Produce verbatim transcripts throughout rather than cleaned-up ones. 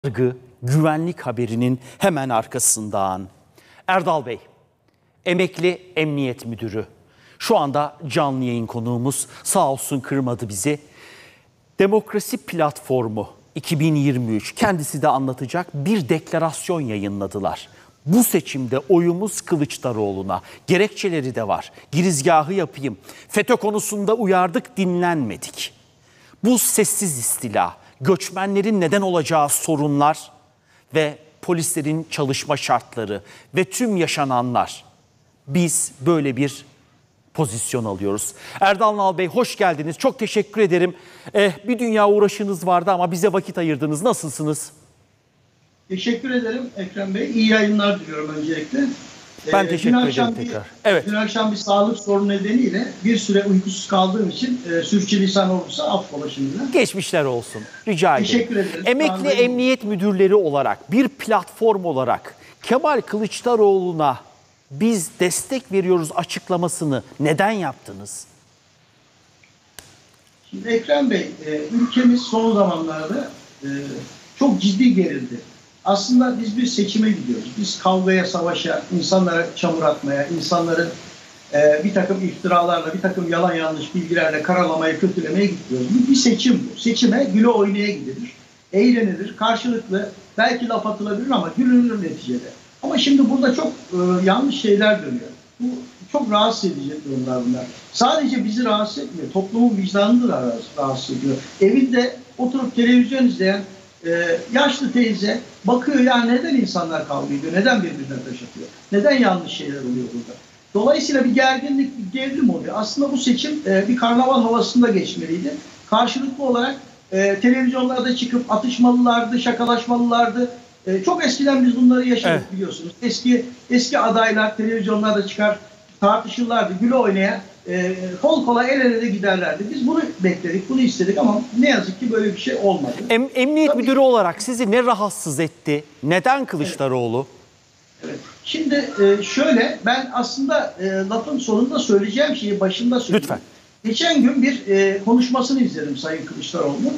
Yargı güvenlik haberinin hemen arkasından. Erdal Bey, emekli emniyet müdürü. Şu anda canlı yayın konuğumuz, sağ olsun kırmadı bizi. Demokrasi Platformu iki bin yirmi üç, kendisi de anlatacak, bir deklarasyon yayınladılar. Bu seçimde oyumuz Kılıçdaroğlu'na. Gerekçeleri de var. Girizgahı yapayım. FETÖ konusunda uyardık, dinlenmedik. Bu sessiz istila, göçmenlerin neden olacağı sorunlar ve polislerin çalışma şartları ve tüm yaşananlar. Biz böyle bir pozisyon alıyoruz. Erdal Nal Bey, hoş geldiniz. Çok teşekkür ederim. Eh, bir dünya uğraşınız vardı ama bize vakit ayırdınız. Nasılsınız? Teşekkür ederim Ekrem Bey. İyi yayınlar diliyorum öncelikle. Ben teşekkür ee, ederim bir, tekrar. Evet. Dün akşam bir sağlık sorunu nedeniyle bir süre uykusuz kaldığım için e, sürçülisan olursa affola şimdiden. Geçmişler olsun. Rica ederim. Teşekkür ederim. Emekli emniyet müdürleri olarak, bir platform olarak Kemal Kılıçdaroğlu'na biz destek veriyoruz açıklamasını neden yaptınız? Şimdi Ekrem Bey, e, ülkemiz son zamanlarda e, çok ciddi gerildi. Aslında biz bir seçime gidiyoruz. Biz kavgaya, savaşa, insanlara çamur atmaya, insanların e, bir takım iftiralarla, bir takım yalan yanlış bilgilerle karalamaya, kötülemeye gidiyoruz. Bu bir seçim bu. Seçime güle oynaya gidilir. Eğlenilir, karşılıklı belki laf atılabilir ama gülünür neticede. Ama şimdi burada çok e, yanlış şeyler dönüyor. Bu çok rahatsız edici durumlar bunlar. Sadece bizi rahatsız etmiyor. Toplumun vicdanını da rahatsız ediyor. Evinde oturup televizyon izleyen Ee, yaşlı teyze bakıyor ya neden insanlar kavga ediyor, neden birbirine taş atıyor, neden yanlış şeyler oluyor burada. Dolayısıyla bir gerginlik, bir gerilim oluyor. Aslında bu seçim e, bir karnaval havasında geçmeliydi. Karşılıklı olarak e, televizyonlarda çıkıp atışmalılardı, şakalaşmalılardı. E, çok eskiden biz bunları yaşadık, evet, biliyorsunuz. Eski eski adaylar televizyonlarda çıkar, tartışırlardı, güle oynaya. E, kol kola el ele de giderlerdi. Biz bunu bekledik, bunu istedik ama ne yazık ki böyle bir şey olmadı. Em, emniyet Tabii, müdürü olarak sizi ne rahatsız etti? Neden Kılıçdaroğlu? Evet. Evet. Şimdi e, şöyle, ben aslında e, lafın sonunda söyleyeceğim şeyi başında söyleyeyim. Lütfen. Geçen gün bir e, konuşmasını izledim Sayın Kılıçdaroğlu'nun.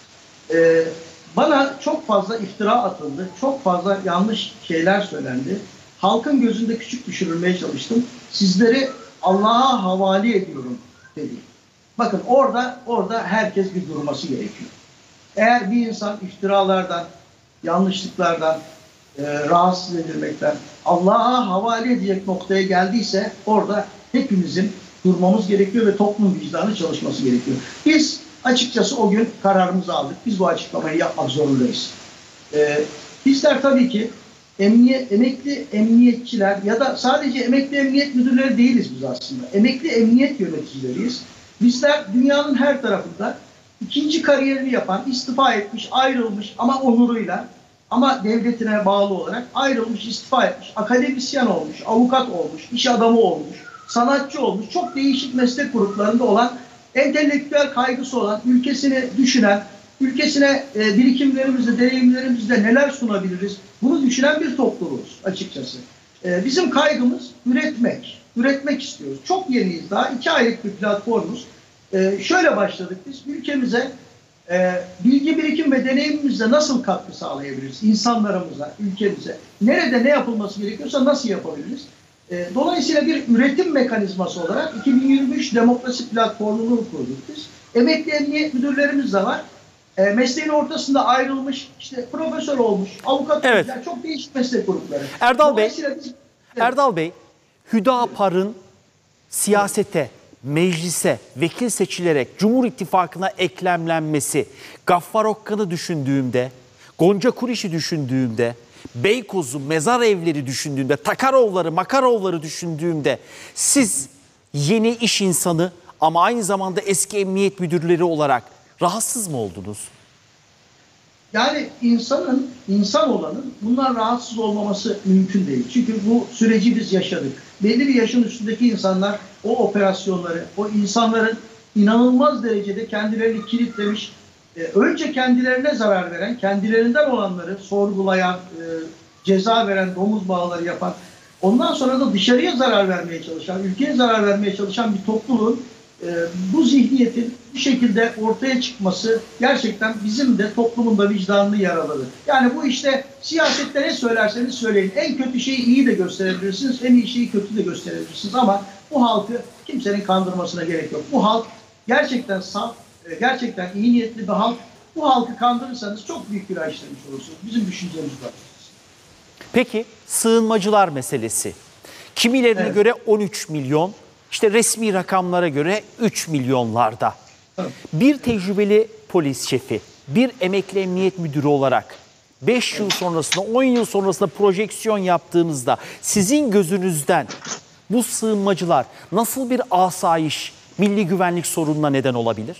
E, bana çok fazla iftira atıldı, çok fazla yanlış şeyler söylendi. Halkın gözünde küçük düşürülmeye çalıştım. Sizleri Allah'a havale ediyorum dedi. Bakın orada orada herkes bir durması gerekiyor. Eğer bir insan iftiralardan, yanlışlıklardan, e, rahatsız edilmekten Allah'a havale edecek noktaya geldiyse orada hepimizin durmamız gerekiyor ve toplum vicdanı çalışması gerekiyor. Biz açıkçası o gün kararımızı aldık. Biz bu açıklamayı yapmak zorundayız. E, bizler tabii ki Emniyet, emekli emniyetçiler ya da sadece emekli emniyet müdürleri değiliz biz aslında. Emekli emniyet yöneticileriyiz. Bizler dünyanın her tarafında ikinci kariyerini yapan, istifa etmiş, ayrılmış ama onuruyla, ama devletine bağlı olarak ayrılmış, istifa etmiş, akademisyen olmuş, avukat olmuş, iş adamı olmuş, sanatçı olmuş, çok değişik meslek gruplarında olan, entelektüel kaygısı olan, ülkesini düşünen, ülkesine e, birikimlerimizle, deneyimlerimizle neler sunabiliriz? Bunu düşünen bir topluluğuz açıkçası. E, bizim kaygımız üretmek. Üretmek istiyoruz. Çok yeniyiz daha. iki aylık bir platformuz. E, şöyle başladık biz. Ülkemize e, bilgi birikim ve deneyimimizle nasıl katkı sağlayabiliriz? İnsanlarımıza, ülkemize. Nerede ne yapılması gerekiyorsa nasıl yapabiliriz? E, dolayısıyla bir üretim mekanizması olarak iki bin yirmi üç Demokrasi Platformu'nu kurduk biz. Emekli emniyet müdürlerimiz de var. E, mesleğin ortasında ayrılmış, işte profesör olmuş, avukat, evet, olmuş, çok değişik meslek grupları. Erdal Bey, biz, evet. Erdal Bey, Hüdapar'ın siyasete, meclise, vekil seçilerek Cumhur İttifakı'na eklemlenmesi, Gaffar Okkan'ı düşündüğümde, Gonca Kuriş'i düşündüğümde, Beykoz'u, mezar evleri düşündüğümde, Takarovları, Makarovları düşündüğümde, siz yeni iş insanı ama aynı zamanda eski emniyet müdürleri olarak rahatsız mı oldunuz? Yani insanın, insan olanın bundan rahatsız olmaması mümkün değil. Çünkü bu süreci biz yaşadık. Belli bir yaşın üstündeki insanlar o operasyonları, o insanların inanılmaz derecede kendilerini kilitlemiş, e, önce kendilerine zarar veren, kendilerinden olanları sorgulayan, e, ceza veren, domuz bağları yapan, ondan sonra da dışarıya zarar vermeye çalışan, ülkeye zarar vermeye çalışan bir topluluğun e, bu zihniyetin bu şekilde ortaya çıkması gerçekten bizim de toplumun da vicdanını yaraladı. Yani bu işte siyasette ne söylerseniz söyleyin. En kötü şeyi iyi de gösterebilirsiniz, en iyi şeyi kötü de gösterebilirsiniz ama bu halkı kimsenin kandırmasına gerek yok. Bu halk gerçekten saf, gerçekten iyi niyetli bir halk. Bu halkı kandırırsanız çok büyük bir işlemiş olursunuz. Bizim düşüncemiz var. Peki sığınmacılar meselesi. Kimilerine Evet. göre on üç milyon, işte resmi rakamlara göre üç milyonlarda. Evet. Bir tecrübeli polis şefi, bir emekli emniyet müdürü olarak beş yıl sonrasında, on yıl sonrasında projeksiyon yaptığınızda sizin gözünüzden bu sığınmacılar nasıl bir asayiş, milli güvenlik sorununa neden olabilir?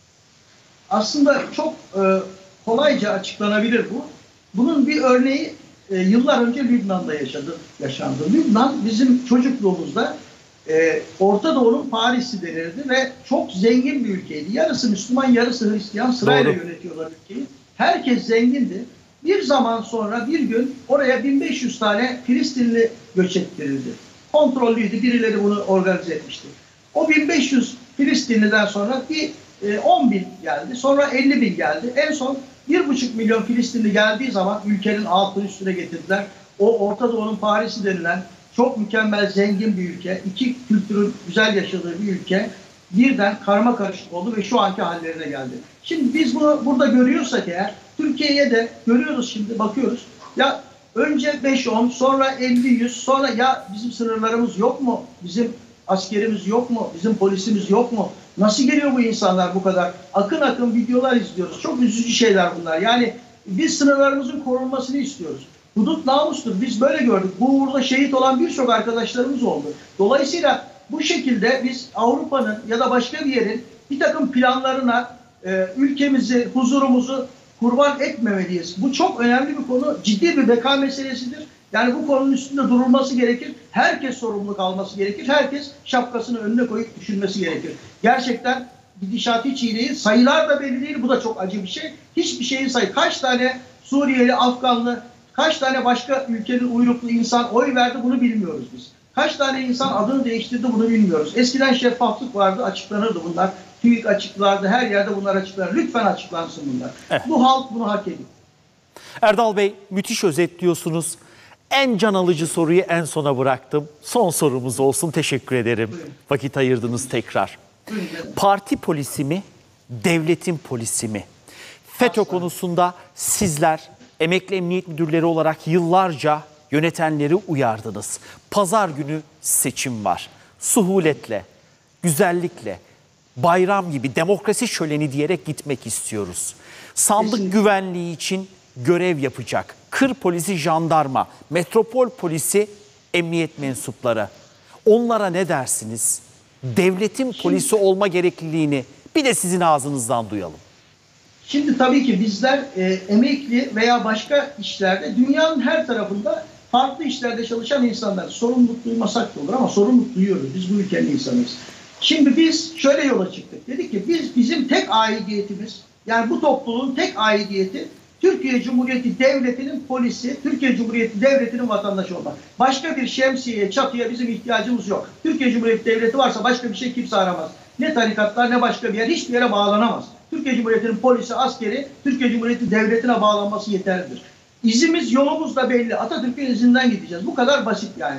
Aslında çok e, kolayca açıklanabilir bu. Bunun bir örneği e, yıllar önce Lübnan'da yaşadı, yaşandı. Lübnan bizim çocukluğumuzda e, Orta Doğu'nun Paris'i denirdi ve çok zengin bir ülkeydi. Yarısı Müslüman, yarısı Hristiyan, sırayla Doğru. yönetiyorlar ülkeyi. Herkes zengindi. Bir zaman sonra bir gün oraya bin beş yüz tane Filistinli göç ettirildi. Kontrollüydü, birileri bunu organize etmişti. O bin beş yüz Filistinliden sonra bir on bin geldi. Sonra elli bin geldi. En son bir buçuk milyon Filistinli geldiği zaman ülkenin altını üstüne getirdiler. O Orta Doğu'nun Paris'i denilen çok mükemmel, zengin bir ülke, iki kültürün güzel yaşadığı bir ülke birden karma karışık oldu ve şu anki hallerine geldi. Şimdi biz bunu burada görüyorsak eğer, Türkiye'ye de görüyoruz şimdi, bakıyoruz. Ya önce beş on, sonra elli yüz, sonra ya bizim sınırlarımız yok mu? Bizim askerimiz yok mu? Bizim polisimiz yok mu? Nasıl geliyor bu insanlar bu kadar? Akın akın videolar izliyoruz. Çok üzücü şeyler bunlar. Yani biz sınırlarımızın korunmasını istiyoruz. Hudut namustur. Biz böyle gördük. Bu uğurda şehit olan birçok arkadaşlarımız oldu. Dolayısıyla bu şekilde biz Avrupa'nın ya da başka bir yerin bir takım planlarına e, ülkemizi, huzurumuzu kurban etmemeliyiz. Bu çok önemli bir konu. Ciddi bir beka meselesidir. Yani bu konunun üstünde durulması gerekir. Herkes sorumluluk alması gerekir. Herkes şapkasını önüne koyup düşünmesi gerekir. Gerçekten gidişat hiç iyi değil. Sayılar da belli değil. Bu da çok acı bir şey. Hiçbir şeyin sayı. Kaç tane Suriyeli, Afganlı, kaç tane başka ülkenin uyruklu insan oy verdi bunu bilmiyoruz biz. Kaç tane insan adını değiştirdi bunu bilmiyoruz. Eskiden şeffaflık vardı, açıklanırdı bunlar. TÜİK açıklardı, her yerde bunlar açıklanır. Lütfen açıklansın bunlar. Evet. Bu halk bunu hak ediyor. Erdal Bey, müthiş özetliyorsunuz. En can alıcı soruyu en sona bıraktım. Son sorumuz olsun. Teşekkür ederim. Buyurun. Vakit ayırdınız tekrar. Buyurun. Parti polisi mi, devletin polisi mi? FETÖ Asla. konusunda sizler emekli emniyet müdürleri olarak yıllarca yönetenleri uyardınız. Pazar günü seçim var. Suhuletle, güzellikle, bayram gibi demokrasi şöleni diyerek gitmek istiyoruz. Sandık Kesinlikle. güvenliği için görev yapacak. Kır polisi, jandarma, metropol polisi, emniyet mensupları. Onlara ne dersiniz? Devletin polisi olma gerekliliğini bir de sizin ağzınızdan duyalım. Şimdi tabii ki bizler e, emekli veya başka işlerde dünyanın her tarafında farklı işlerde çalışan insanlar. Sorumluluk duymasak da olur ama sorumluluk duyuyoruz. Biz bu ülkenin insanıyız. Şimdi biz şöyle yola çıktık. Dedik ki biz bizim tek aidiyetimiz, yani bu topluluğun tek aidiyeti Türkiye Cumhuriyeti Devleti'nin polisi, Türkiye Cumhuriyeti Devleti'nin vatandaşı olmak. Başka bir şemsiyeye, çatıya bizim ihtiyacımız yok. Türkiye Cumhuriyeti Devleti varsa başka bir şey kimse aramaz. Ne tarikatlar ne başka bir yer, hiçbir yere bağlanamaz. Türkiye Cumhuriyeti'nin polisi, askeri, Türkiye Cumhuriyeti Devleti'ne bağlanması yeterlidir. İzimiz, yolumuz da belli. Atatürk'ün izinden gideceğiz. Bu kadar basit yani.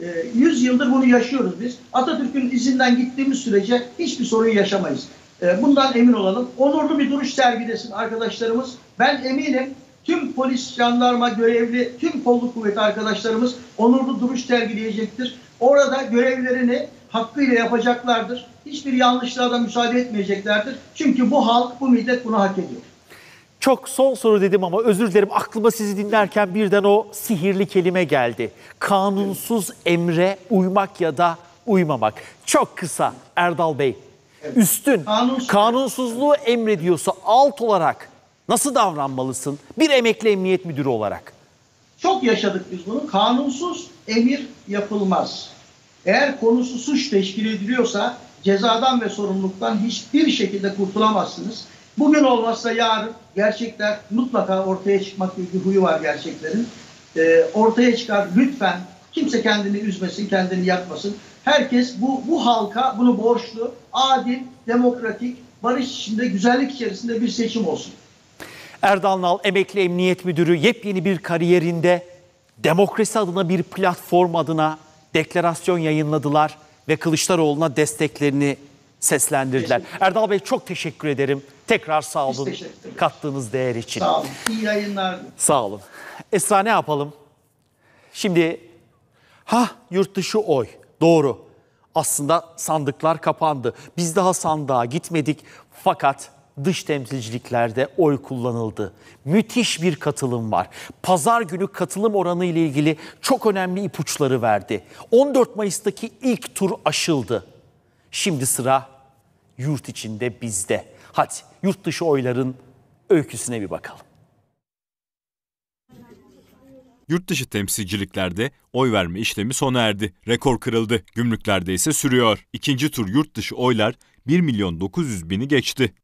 yüz yıldır bunu yaşıyoruz biz. Atatürk'ün izinden gittiğimiz sürece hiçbir sorun yaşamayız. Bundan emin olalım. Onurlu bir duruş sergilesin arkadaşlarımız. Ben eminim tüm polis, jandarma, görevli, tüm kolluk kuvveti arkadaşlarımız onurlu duruş sergileyecektir. Orada görevlerini hakkıyla yapacaklardır. Hiçbir yanlışlığa da müsaade etmeyeceklerdir. Çünkü bu halk, bu millet bunu hak ediyor. Çok son soru dedim ama özür dilerim, aklıma sizi dinlerken birden o sihirli kelime geldi. Kanunsuz emre uymak ya da uymamak. Çok kısa Erdal Bey. Evet. Üstün, Kanunsuz. kanunsuzluğu emrediyorsa alt olarak nasıl davranmalısın bir emekli emniyet müdürü olarak? Çok yaşadık biz bunu. Kanunsuz emir yapılmaz. Eğer konusu suç teşkil ediliyorsa cezadan ve sorumluluktan hiçbir şekilde kurtulamazsınız. Bugün olmazsa yarın gerçekler mutlaka ortaya çıkmak gibi bir huyu var gerçeklerin. Ee, ortaya çıkar lütfen. Kimse kendini üzmesin, kendini yakmasın. Herkes bu, bu halka bunu borçlu, adil, demokratik, barış içinde, güzellik içerisinde bir seçim olsun. Erdal Nal, emekli emniyet müdürü, yepyeni bir kariyerinde demokrasi adına bir platform adına deklarasyon yayınladılar ve Kılıçdaroğlu'na desteklerini seslendirdiler. Erdal Bey, çok teşekkür ederim. Tekrar sağ olun kattığınız değer için. Sağ olun. İyi yayınlar. Sağ olun. Esra, ne yapalım? Şimdi ha yurt dışı oy. Doğru. Aslında sandıklar kapandı. Biz daha sandığa gitmedik. Fakat dış temsilciliklerde oy kullanıldı. Müthiş bir katılım var. Pazar günü katılım oranı ile ilgili çok önemli ipuçları verdi. on dört Mayıs'taki ilk tur aşıldı. Şimdi sıra yurt içinde bizde. Hadi yurt dışı oyların öyküsüne bir bakalım. Yurtdışı temsilciliklerde oy verme işlemi sona erdi. Rekor kırıldı. Gümrüklerde ise sürüyor. İkinci tur yurtdışı oylar bir milyon dokuz yüz bini geçti.